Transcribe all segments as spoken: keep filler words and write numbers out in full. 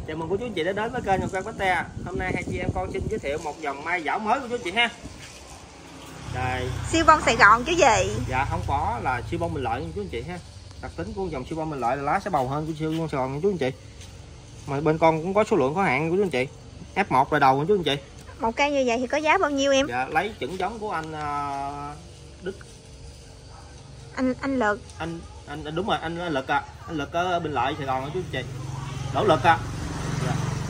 Chào mừng cô chú anh chị đã đến với kênh Ngọc Cang Pate. Hôm nay hai chị em con xin giới thiệu một dòng mai dảo mới của chú anh chị ha. Đây. Siêu bông Sài Gòn chứ gì? Dạ không có là siêu bông Bình Lợi nha chú anh chị ha. Đặc tính của dòng siêu bông Bình Lợi là lá sẽ bầu hơn của siêu bông Sài Gòn nha chú anh chị. Mà bên con cũng có số lượng có hạn của chú anh chị. F một là đầu nha chú anh chị. Một cây như vậy thì có giá bao nhiêu em? Dạ lấy chẩn giống của anh uh, Đức. Anh anh Lực. Anh anh đúng rồi, anh, anh Lực à. Anh Lực ở Bình Lợi Sài Gòn nha chú anh chị. Đỗ Lực à. Dạ.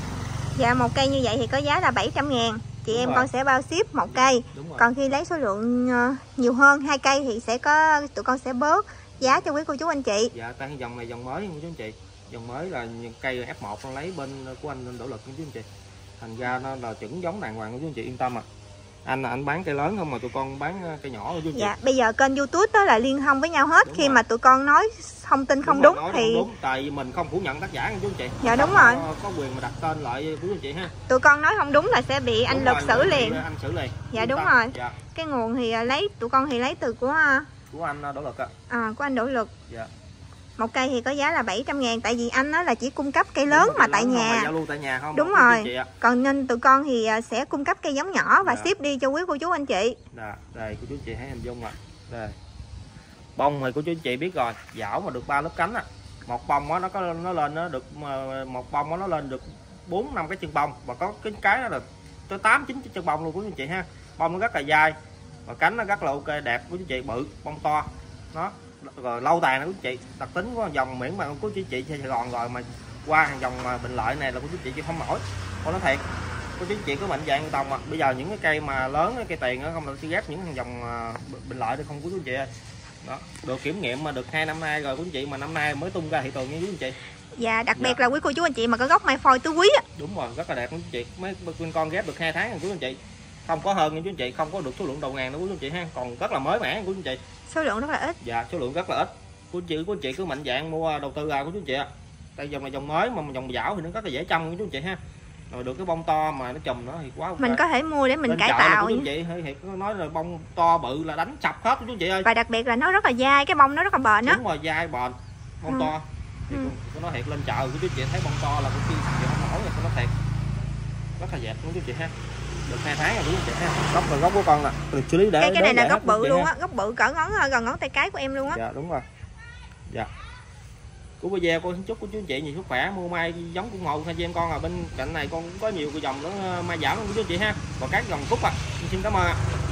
Dạ một cây như vậy thì có giá là bảy trăm ngàn. Chị đúng em rồi. Con sẽ bao ship một cây. Còn khi lấy số lượng nhiều hơn hai cây thì sẽ có tụi con sẽ bớt giá cho quý cô chú anh chị. Dạ tại dòng này dòng mới nha chú anh chị. Dòng mới là cây F một con lấy bên của anh Đỗ Lực nha chú anh chị. Thành ra nó là chuẩn giống đàng hoàng của chú anh chị yên tâm à. Anh là anh bán cây lớn không mà tụi con bán cây nhỏ của chú anh chị. Dạ bây giờ kênh YouTube đó là liên thông với nhau hết. Đúng khi rồi. Mà tụi con nói thông tin không đúng, đúng thì không đúng tại vì mình không phủ nhận tác giả nha chú anh chị. Dạ đúng rồi. Có, có quyền mà đặt tên lại của chú anh chị ha. Tụi con nói không đúng là sẽ bị anh đúng Lực rồi, xử liền. Anh xử liền. Dạ yên đúng tâm. rồi. Dạ. Cái nguồn thì lấy tụi con thì lấy từ của của anh Đỗ Lực ạ. À. à của anh Đỗ Lực. Dạ. Một cây thì có giá là bảy trăm ngàn. Tại vì anh đó là chỉ cung cấp cây lớn mà tại nhà. Giao lưu tại nhà không? Đúng rồi. Còn nên tụi con thì sẽ cung cấp cây giống nhỏ và dạ. ship đi cho quý cô chú anh chị. Dạ. Đây cô chú anh chị thấy hình dung ạ. Đây. Bông thì cô chú anh chị biết rồi. Dảo mà được ba lớp cánh á. Một bông đó, nó có nó lên nó được một bông đó, nó lên được bốn năm cái chân bông và có cái cái nó là tới tám chín chân bông luôn của anh chị ha. Bông nó rất là dai và cánh nó rất là ok đẹp của anh chị, bự bông to. Nó rồi lâu tàn nè quý chị. Đặc tính của dòng miễn mà của chị chị Sài Gòn rồi mà qua hàng dòng Bình Lợi này là của chị chị không nổi. Con nói thiệt. Cô chú chị có mạnh dạng đồng mà bây giờ những cái cây mà lớn cây tiền nó không được sẽ ghép những hàng dòng Bình Lợi được không của chú chị ơi. Đó, được kiểm nghiệm mà được hai năm nay rồi của anh chị mà năm nay mới tung ra thị trường nha quý anh chị. Dạ đặc biệt dạ. là quý cô chú anh chị mà có gốc mai phôi tứ quý á. Đúng rồi, rất là đẹp quý anh chị. Mấy bên con ghép được hai tháng rồi quý anh chị. Không có hơn nha quý anh chị, không có được số lượng đầu ngàn đâu quý anh chị ha, còn rất là mới mẻ quý anh chị. Số lượng rất là ít. Dạ, số lượng rất là ít. Quý anh chị của anh chị cứ mạnh dạng mua đầu tư ra của chú anh chị ạ. Tại dòng này dòng mới mà dòng dảo thì nó rất là dễ trồng của chú anh chị ha. Rồi được cái bông to mà nó chùm nó thì quá ok. Mình có thể mua để mình lên cải tạo chú chị thì nói là bông to bự là đánh sập hết chú chị ơi. Và đặc biệt là nó rất là dai, cái bông nó rất là bền á. Đúng rồi, dai bền, bông ừ. to. Thì ừ. Tôi nói thiệt lên chợ của chú chị thấy bông to là cái gì không nổi rồi, tôi nói thiệt. Rất là đẹp của chú chị ha. Được hai tháng rồi chú chị ha. Gốc là gốc của con nè, được xử lý để cái cái này là gốc bự luôn á, gốc bự cỡ ngón gần ngón tay cái của em luôn á. Dạ đúng rồi. Dạ. Của video con xin chúc của chú anh chị nhiều sức khỏe, mua mai giống của ngộ hai chị em con ở bên cạnh này con cũng có nhiều cái dòng nữa mai giảm của chú anh chị ha. Còn các dòng cúc à. Xin cảm ơn ạ.